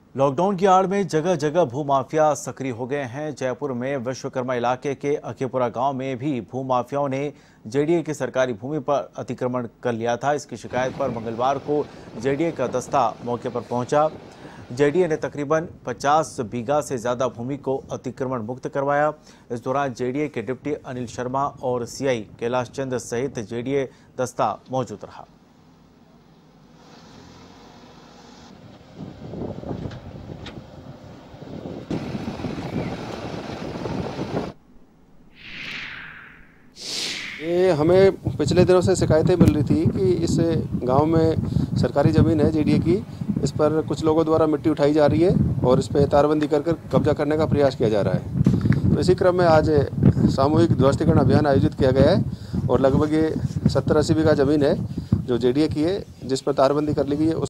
Lockdown की आड़ में जगह जगह भूमाफिया सक्रिय हो गए हैं। जयपुर में विश्वकर्मा इलाके के अकेपुरा गांव में भी भूमाफियाओं ने जेडीए की सरकारी भूमि पर अतिक्रमण कर लिया था। इसकी शिकायत पर मंगलवार को जेडीए का दस्ता मौके पर पहुंचा। जेडीए ने तकरीबन 50 बीघा से ज्यादा भूमि को अतिक्रमण मुक्त करवाया। इस दौरान जेडीए के डिप्टी अनिल शर्मा और सीआई कैलाश चंद्र सहित जेडीए दस्ता मौजूद रहा। ये हमें पिछले दिनों से शिकायतें मिल रही थी कि इस गांव में सरकारी ज़मीन है जेडीए की, इस पर कुछ लोगों द्वारा मिट्टी उठाई जा रही है और इस पर तारबंदी कर कब्जा करने का प्रयास किया जा रहा है। तो इसी क्रम में आज सामूहिक ध्वस्तीकरण अभियान आयोजित किया गया है और लगभग ये 70-80 बीघा ज़मीन है जो जेडीए की है, जिस पर तारबंदी कर ली गई है।